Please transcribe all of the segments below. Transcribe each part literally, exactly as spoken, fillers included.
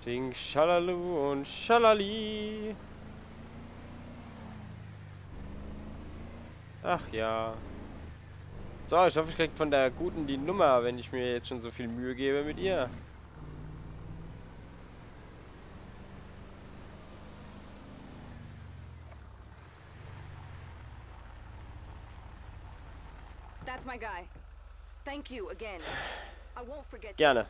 Ding, Schalalu und Schalali. Ach ja. So, ich hoffe, ich krieg von der Guten die Nummer, wenn ich mir jetzt schon so viel Mühe gebe mit ihr. That's my guy. Thank you again. I won't forget. Gerne.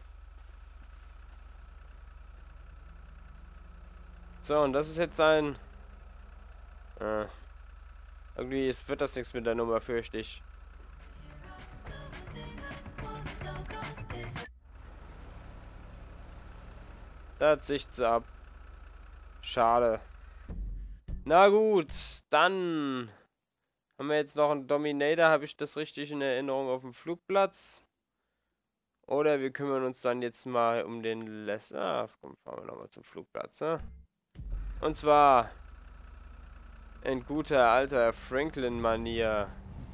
So, und das ist jetzt ein... Äh, irgendwie es wird das nichts mit der Nummer, fürchte ich. Da zicht sie ab. Schade. Na gut, dann haben wir jetzt noch einen Dominator. Habe ich das richtig in Erinnerung auf dem Flugplatz? Oder wir kümmern uns dann jetzt mal um den Les... Ah, komm, fahren wir nochmal zum Flugplatz, ne? Und zwar in guter alter Franklin-Manier.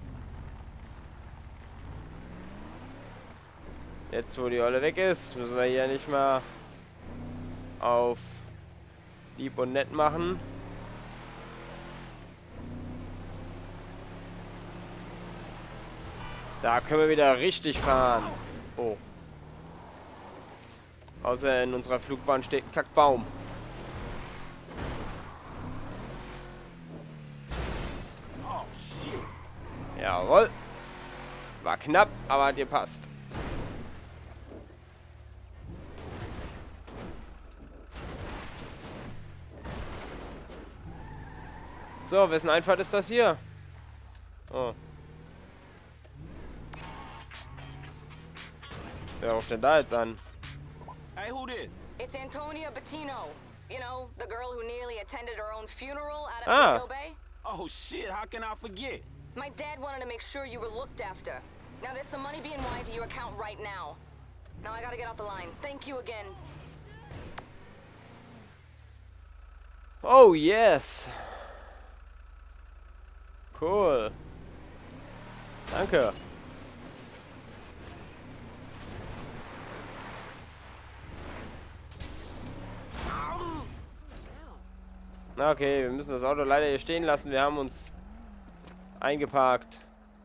Jetzt, wo die Olle weg ist, müssen wir hier nicht mal auf lieb und nett machen. Da können wir wieder richtig fahren. Oh. Außer in unserer Flugbahn steht ein Kackbaum. Jawohl. War knapp, aber hat dir passt. So, wessen Einfahrt ist das hier? Oh. Wer ruft denn da jetzt an? Hey, who did? It's Antonia Bettino. You know, the girl who nearly attended her own funeral out of Ah. Toledo Bay? Oh shit, how can I forget? My dad wanted to make sure you were looked after. Now there's some money being wired to your account right now. Now I gotta get off the line. Thank you again. Oh, yes. Cool. Danke. Na okay, wir müssen das Auto leider hier stehen lassen. Wir haben uns eingeparkt.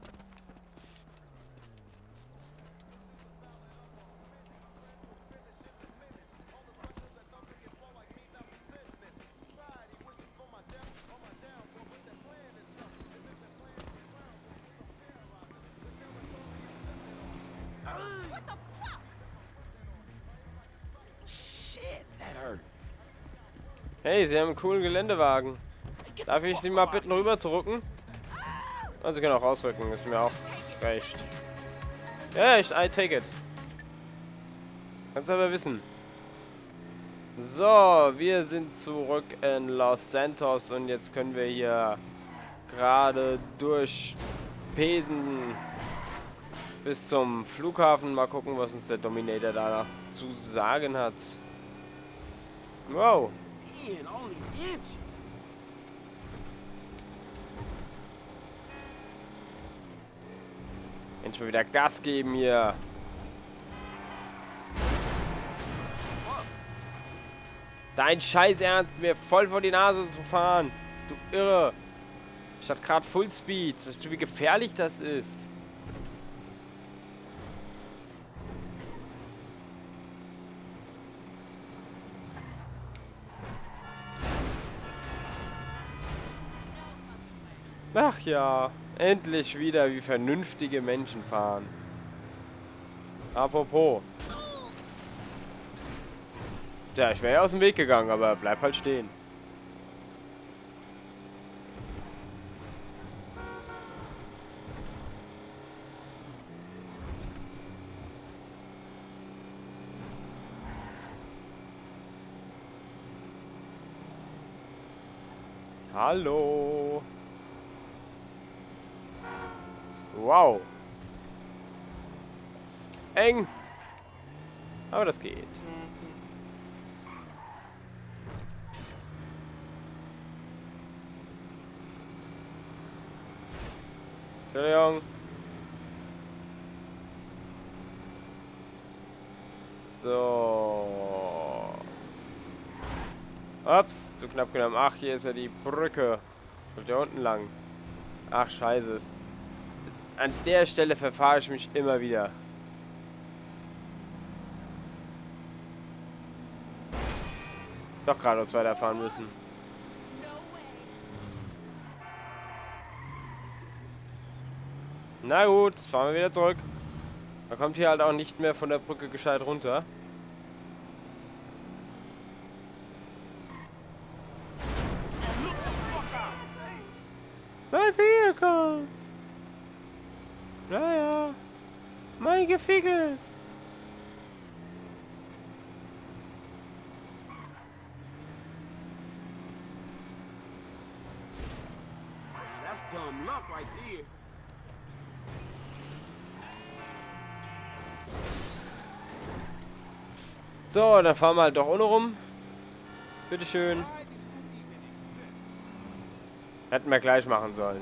Shit, that hurt. Hey, Sie haben einen coolen Geländewagen. Get Darf the ich fuck Sie mal out bitten, of here. rüber zu rücken? Also, Sie können auch rausrücken, ist mir auch recht. Ja, ich, I take it. Kannst aber wissen. So, wir sind zurück in Los Santos und jetzt können wir hier gerade durchpesen bis zum Flughafen. Mal gucken, was uns der Dominator da zu sagen hat. Wow. Man, only inches. Mensch, mal wieder Gas geben hier. Dein Scheiß Ernst, mir voll vor die Nase zu fahren. Bist du irre? Statt gerade Fullspeed. Weißt du, wie gefährlich das ist? Ach ja, endlich wieder wie vernünftige Menschen fahren. Apropos. Tja, ich wäre ja aus dem Weg gegangen, aber bleib halt stehen. Hallo. Wow. Das ist eng. Aber das geht. Entschuldigung. So. Ups, zu knapp genommen. Ach, hier ist ja die Brücke. Und hier unten lang. Ach, scheiße. Es, an der Stelle verfahre ich mich immer wieder. Doch geradeaus weiterfahren müssen. Na gut, fahren wir wieder zurück. Man kommt hier halt auch nicht mehr von der Brücke gescheit runter. Mein Vehicle! Naja, mein Gefickel! That's dumb luck right there. So, dann fahren wir halt doch ohne rum. Bitteschön. Hätten wir gleich machen sollen.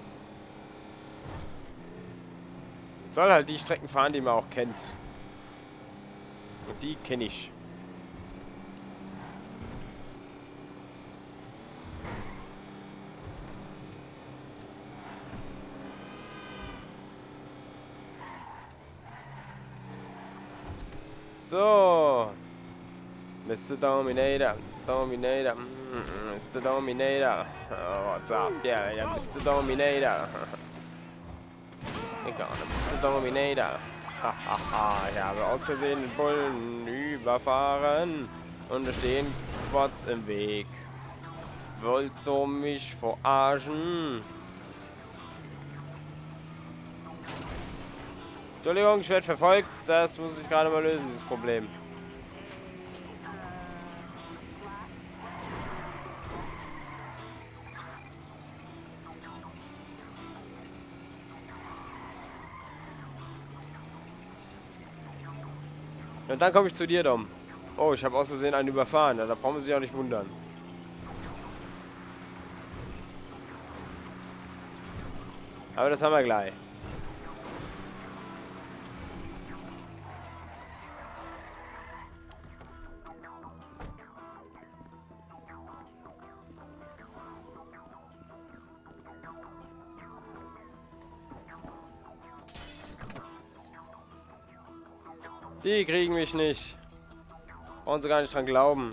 Soll halt die Strecken fahren, die man auch kennt. Und die kenne ich. So. Mister Dominator. Dominator. Mm, Mister Dominator. Oh, what's up? Yeah, yeah, Mister Dominator. Ich auch Mister Dominator. Hahaha, ich habe aus Versehen den Bullen überfahren. Und es stehen Quads im Weg. Wolltest du mich verarschen? Entschuldigung, ich werde verfolgt. Das muss ich gerade mal lösen, dieses Problem. Und dann komme ich zu dir, Dom. Oh, ich habe aus Versehen einen überfahren. Da brauchen wir sich auch nicht wundern. Aber das haben wir gleich. Die kriegen mich nicht. Brauchen sie gar nicht dran glauben.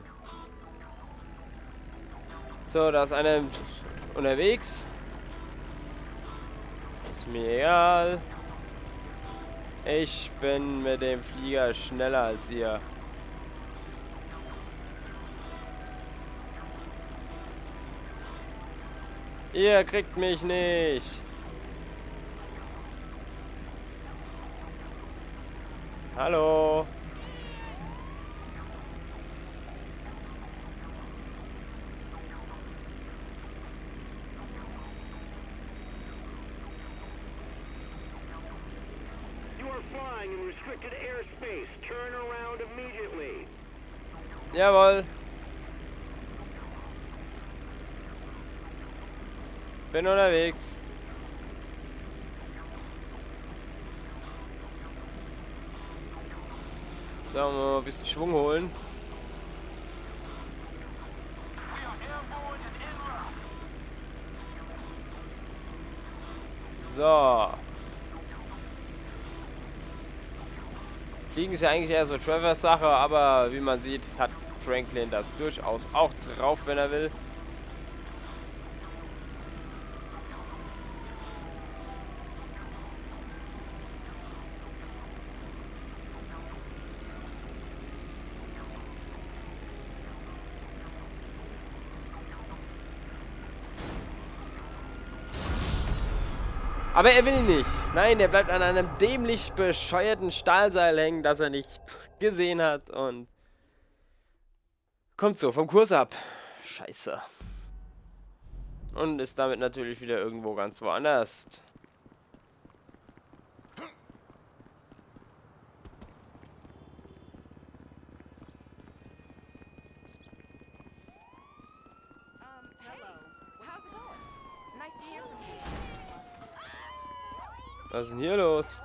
So, da ist einer unterwegs. Ist mir egal. Ich bin mit dem Flieger schneller als ihr. Ihr kriegt mich nicht. Hallo. You are flying in restricted airspace. Turn around immediately. Jawohl. Bin unterwegs. So, mal ein bisschen Schwung holen. So. Fliegen ist ja eigentlich eher so Travers Sache, aber wie man sieht, hat Franklin das durchaus auch drauf, wenn er will. Aber er will nicht. Nein, er bleibt an einem dämlich bescheuerten Stahlseil hängen, das er nicht gesehen hat und kommt so vom Kurs ab. Scheiße. Und ist damit natürlich wieder irgendwo ganz woanders. Was ist denn hier los?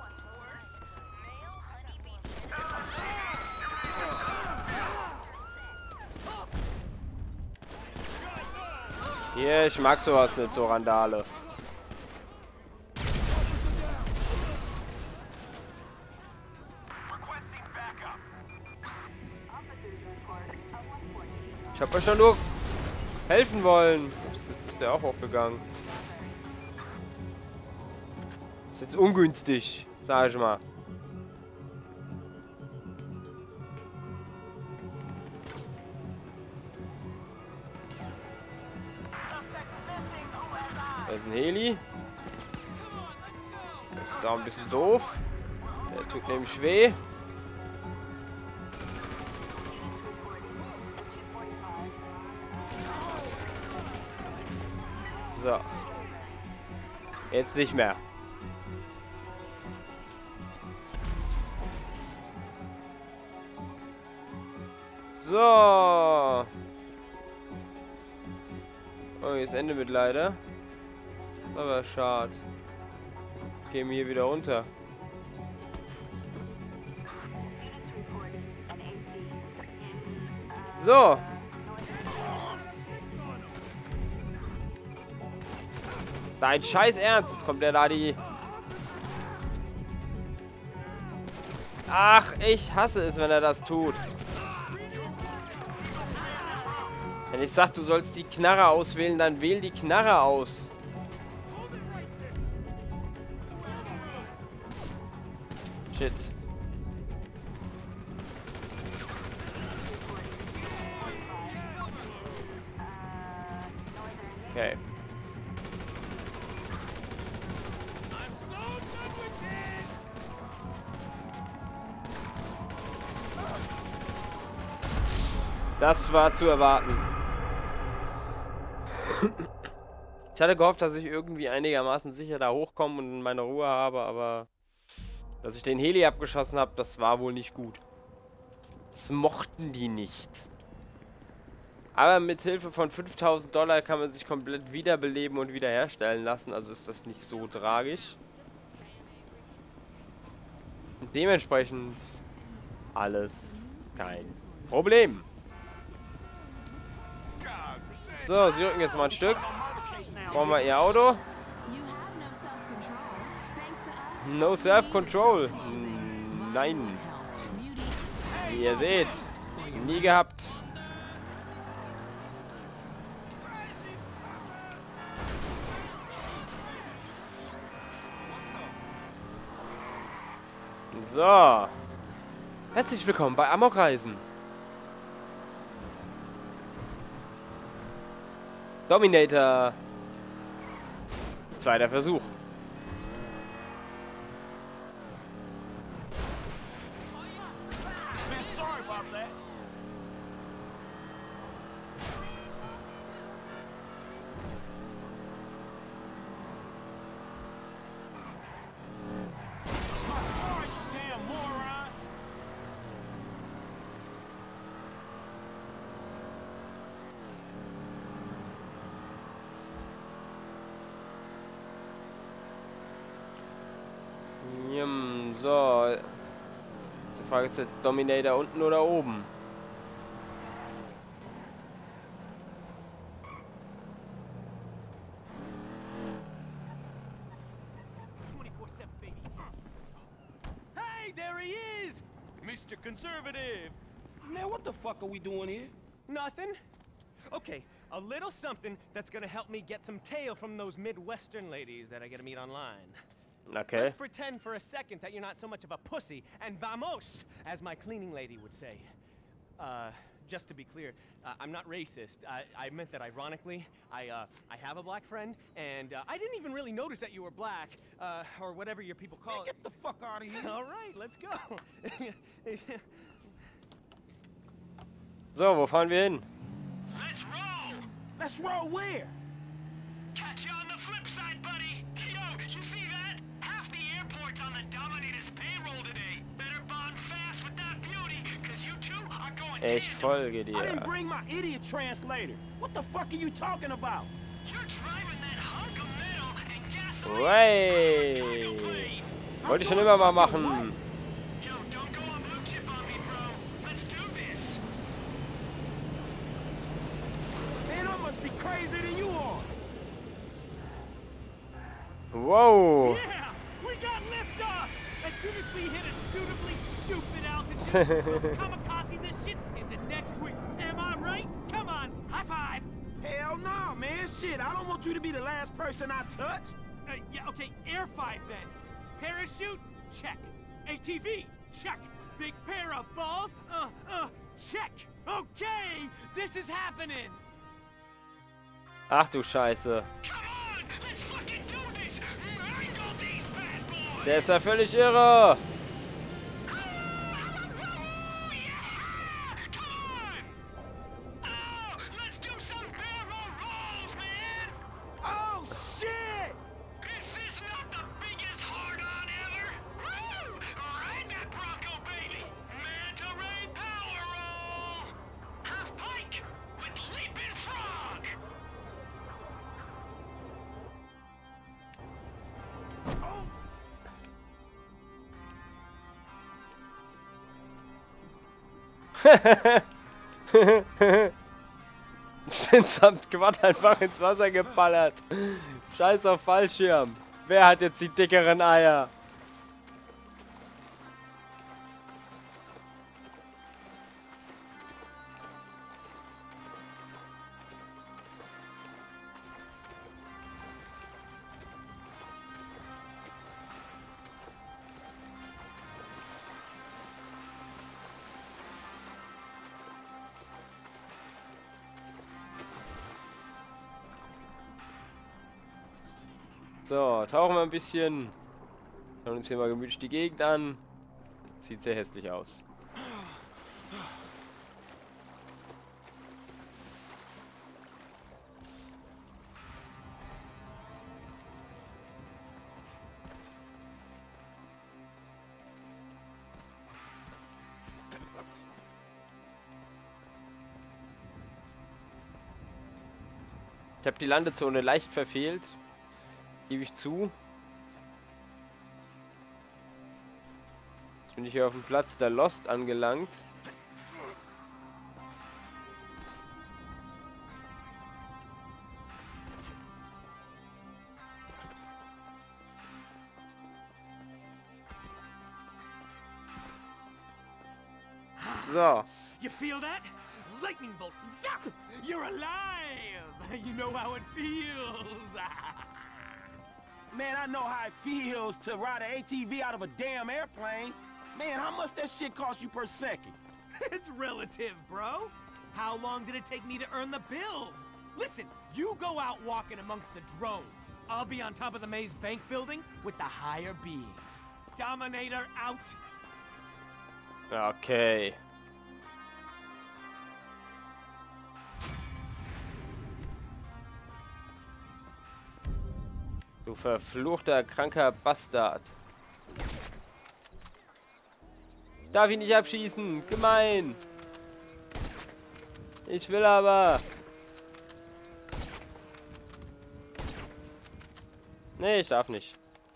Hier, ich mag sowas nicht, so Randale. Ich hab euch doch nur helfen wollen. Jetzt ist der auch hochgegangen. Ist jetzt ungünstig, sag ich mal. Da ist ein Heli. Das ist jetzt auch ein bisschen doof. Der tut nämlich weh. So. Jetzt nicht mehr. So. Oh, jetzt Ende mit leider. Aber schade. Gehen wir hier wieder runter. So. Dein Scheiß Ernst. Jetzt kommt der da die. Ach, ich hasse es, wenn er das tut. Wenn ich sag, du sollst die Knarre auswählen, dann wähl die Knarre aus. Shit. Okay. Das war zu erwarten. Ich hatte gehofft, dass ich irgendwie einigermaßen sicher da hochkomme und meine Ruhe habe, aber dass ich den Heli abgeschossen habe, das war wohl nicht gut. Das mochten die nicht. Aber mit Hilfe von fünftausend Dollar kann man sich komplett wiederbeleben und wiederherstellen lassen, also ist das nicht so tragisch. Und dementsprechend alles kein Problem. So, sie rücken jetzt mal ein Stück. Brauchen wir ihr Auto. No Self-Control. Nein. Wie ihr seht. Nie gehabt. So. Herzlich willkommen bei Amokreisen. Dominator. Zweiter Versuch. So. Die Frage ist, der Dominator unten oder oben? Hey, there he is! Mister Conservative! Man, what the fuck are we doing here? Nothing. Okay, a little something that's gonna help me get some tail from those Midwestern ladies that I gotta meet online. Okay. Let's pretend for a second that you're not so much of a pussy, and vamos, as my cleaning lady would say. Uh, just to be clear, uh, I'm not racist. I, I meant that ironically. I, uh, I have a black friend, and uh, I didn't even really notice that you were black, uh, or whatever your people call Man, it. get the fuck out of here. All right, let's go. So, wo fahren wir hin? Let's roll! Let's roll where? Catch you on the flip side, buddy! Yo, you see that? Half the airport's on the Dominator's payroll today. Better bond fast with that beauty, cause you two are going Ich tandem. folge I didn't dir. bring my idiot translator. What the fuck are you talking about? You're driving that hunk of metal and gasoline. Way. Wollte ich schon immer mal machen. Yo, don't go on blue chip on me, bro. Let's do this. Man, I must be crazier than you are. Wow. Yeah, we got liftoff. As soon as we hit a suitably stupid altitude, we'll kamikaze this shit into next week. Am I right? Come on, high five. Hell no, man. Shit, I don't want you to be the last person I touch. Uh, yeah, okay, Air five then. Parachute? Check. A T V? Check. Big pair of balls? Uh, uh, check. Okay, this is happening. Ach du Scheiße. Come on, let's fucking do this. Mangle these bad boys. Der ist ja völlig irre. Oh, yeah! Come on. Oh, let's do some barrel rolls, man. Oh, shit! This is not the biggest hard-on ever. Woo! Ride that Bronco, baby. Manta Ray power roll. Half pike with leaping frog. Vincent Quad einfach ins Wasser geballert. Scheiß auf Fallschirm. Wer hat jetzt die dickeren Eier? So, tauchen wir ein bisschen. Schauen uns hier mal gemütlich die Gegend an. Sieht sehr hässlich aus. Ich habe die Landezone leicht verfehlt. Gebe ich zu. Jetzt bin ich hier auf dem Platz der Lost angelangt. So. You feel that? Lightning bolt. Zap! You're alive. You know how it feels. Man, I know how it feels to ride an A T V out of a damn airplane. Man, how much that shit cost you per second? It's relative, bro. How long did it take me to earn the bills? Listen, you go out walking amongst the drones. I'll be on top of the Maze Bank building with the higher beings. Dominator out. Okay. Du verfluchter, kranker Bastard. Ich darf ihn nicht abschießen. Gemein. Ich will aber. Nee, ich darf nicht.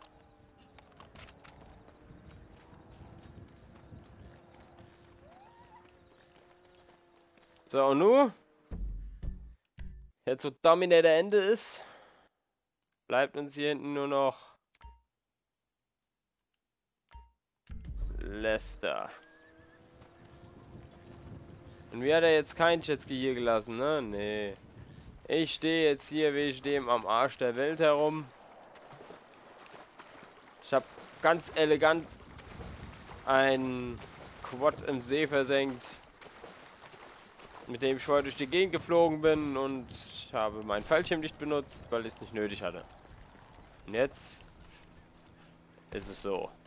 So, und nun? Jetzt wo Dominator Ende ist, bleibt uns hier hinten nur noch Lester. Und mir hat er jetzt kein Jetski hier gelassen, ne? Nee. Ich stehe jetzt hier wie ich dem am Arsch der Welt herum. Ich habe ganz elegant ein Quad im See versenkt, mit dem ich vorher durch die Gegend geflogen bin, und ich habe meinen Fallschirm nicht benutzt, weil ich es nicht nötig hatte. Und jetzt ist es so.